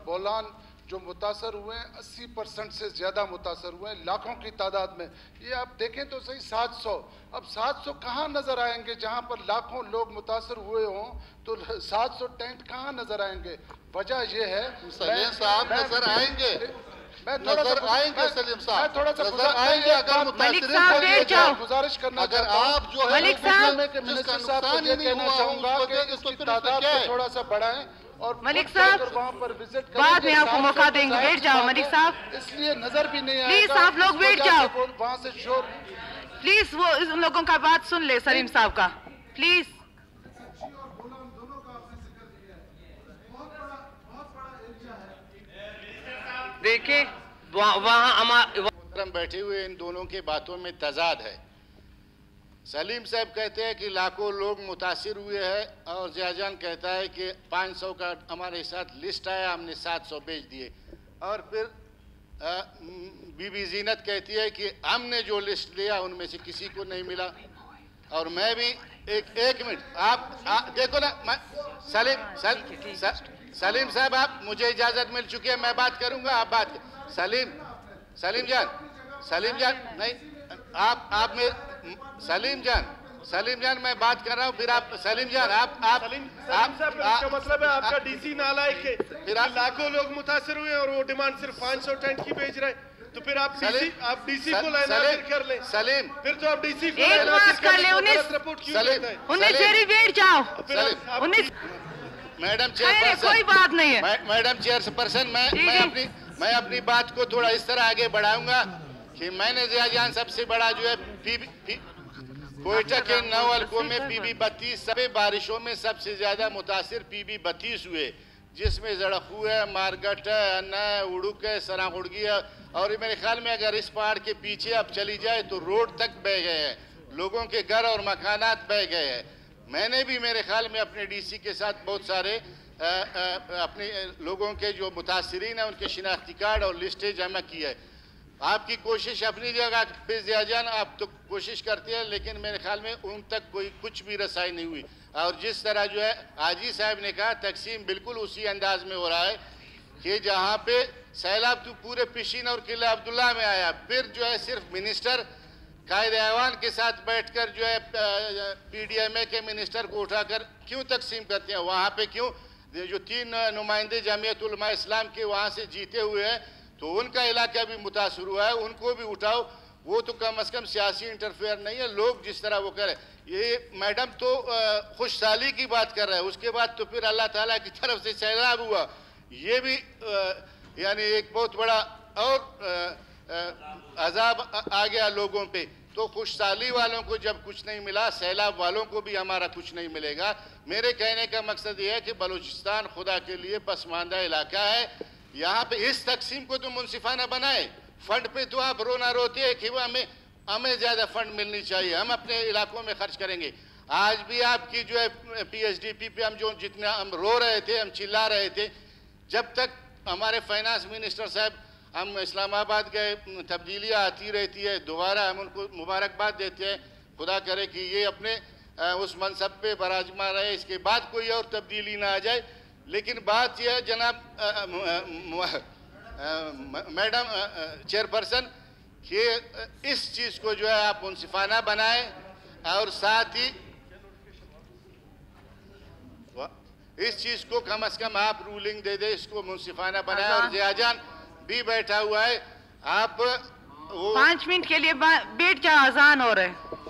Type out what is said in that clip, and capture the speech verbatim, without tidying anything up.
बोलान जो मुतासर हुए हैं अस्सी परसेंट से ज़्यादा मुतासर हुए हैं, लाखों की तादाद में। ये आप देखें तो सही सात सौ, अब सात सौ कहाँ नज़र आएंगे? जहाँ पर लाखों लोग मुतासर हुए हों तो सात सौ टेंट कहाँ नज़र आएंगे? वजह ये है सलीम साहब नजर आएंगे, मैं थोड़ा नजर सा आएंगे सलीम साहब, मैं थोड़ा सा नजर आएंगे। अगर मुतासरीन गुजारिश करना अगर चाहता हूं, आप जो है मलिक साहब के मिनिस्टर साहब को नुकसान ये ही नहीं कहना हुआ, चाहूंगा उसको कि देख- इसकी उसको तादाद क्या को है? थोड़ा सा बढ़ाएं और मलिक साहब वहाँ पर विजिट करें। बाद में आपको मौका देंगे, बैठ जाओ मलिक साहब, इसलिए नजर भी नहीं प्लीज आएगा। आप लोग बैठ जाओ, वहाँ से शोर प्लीज वो उन लोगों का बात सुन ले सलीम साहब का, प्लीज। देखिए वहाँ हम बैठे हुए इन दोनों के बातों में तजाद है। सलीम साहब कहते हैं कि लाखों लोग मुतासिर हुए हैं और जियाजान कहता है कि पाँच सौ का हमारे साथ लिस्ट आया, हमने सात सौ भेज दिए। और फिर बीबी जीनत कहती है कि हमने जो लिस्ट लिया उनमें से किसी को नहीं मिला। और मैं भी एक एक मिनट आप आ, देखो ना, मैं सलीम सल, सलीम साहब आप मुझे इजाजत मिल चुकी है, मैं बात करूंगा, आप बात कर। सलीम सलीम जान सलीम जान नहीं, आप आप में सलीम जान सलीम जान मैं बात कर रहा हूँ, फिर आप सलीम जान आप आप सलीम आप साहब का मतलब है आपका डीसी नालायक है, फिर आप लाखों लोग मुतासिर हुए और वो डिमांड सिर्फ पाँच सौ टेंट की भेज रहे, तो फिर आप डीसी आप डीसी को लाइनाफिर कर ले। सलीम फिर तो आप डीसी को एक बात कर ले, उन्नीस रिपोर्ट क्यों देता है? उन्नीस जेरी बैठ जाओ, उन्नीस मैडम कोई चेयरपर्सन, बात नहीं है मैडम चेयरपर्सन, मैं मैं अपनी मैं अपनी बात को थोड़ा इस तरह आगे बढ़ाऊंगा कि मैंने जियाजान सबसे बड़ा जो है पीबी पी, कोयटा के नौ हल्कों में पीबी बत्तीस सभी बारिशों में सबसे ज्यादा मुतासिर पीबी बत्तीस हुए, जिसमें जड़खू है, मारगट है, अन्ना है, उड़ुक है, सराउड़गी है। और मेरे ख्याल में अगर इस पहाड़ के पीछे अब चली जाए तो रोड तक बह गए हैं, लोगों के घर और मकानात बह गए हैं। मैंने भी मेरे ख्याल में अपने डीसी के साथ बहुत सारे आ, आ, अपने लोगों के जो मुतासिरीन हैं उनके शिनाख्ती कार्ड और लिस्टें जमा की है। आपकी कोशिश अपनी जगह पे जियाजान आप तो कोशिश करते हैं, लेकिन मेरे ख्याल में उन तक कोई कुछ भी रसाई नहीं हुई। और जिस तरह जो है हाजी साहब ने कहा, तकसीम बिल्कुल उसी अंदाज में हो रहा है कि जहाँ पे सैलाब तो पूरे पिशीन और किला अब्दुल्ला में आया, फिर जो है सिर्फ मिनिस्टर कायद ऐवान के साथ बैठकर जो है पीडीएमए के मिनिस्टर को उठाकर क्यों तकसीम करते हैं? वहाँ पे क्यों जो तीन नुमाइंदे जमीयत उलमा इस्लाम के वहाँ से जीते हुए हैं तो उनका इलाका भी मुतासर हुआ है, उनको भी उठाओ। वो तो कम अज़ कम सियासी इंटरफेयर नहीं है। लोग जिस तरह वो करें, ये मैडम तो खुशहाली की बात कर रहे हैं, उसके बाद तो फिर अल्लाह ताला की तरफ से सैलाब हुआ, ये भी यानी एक बहुत बड़ा और अजाब आ गया लोगों पे। तो खुशहाली वालों को जब कुछ नहीं मिला, सैलाब वालों को भी हमारा कुछ नहीं मिलेगा। मेरे कहने का मकसद ये है कि बलूचिस्तान खुदा के लिए पसमानदा इलाका है, यहाँ पे इस तकसीम को तो मुनसिफाना बनाए। फंड पे तो आप रोना रोते हैं कि वो हमें हमें ज़्यादा फंड मिलनी चाहिए, हम अपने इलाकों में खर्च करेंगे। आज भी आपकी जो है पीएचडीपी पे हम जो जितना हम रो रहे थे, हम चिल्ला रहे थे, जब तक हमारे फाइनेंस मिनिस्टर साहब, हम इस्लामाबाद गए, तब्दीलियाँ आती रहती है, दोबारा हम उनको मुबारकबाद देते हैं, खुदा करे कि ये अपने उस मनसब पे बराजमा रहे, इसके बाद कोई और तब्दीली ना आ जाए। लेकिन बात यह है जनाब मैडम चेयरपर्सन कि इस चीज़ को जो है आप मुनसिफाना बनाएं और साथ ही इस चीज़ को कम अज़ कम आप रूलिंग दे दे, इसको मुनसिफाना बनाएं। और जियाजान भी बैठा हुआ है, आप वो पाँच मिनट के लिए बैठ जाओ, अजान हो रहे हैं।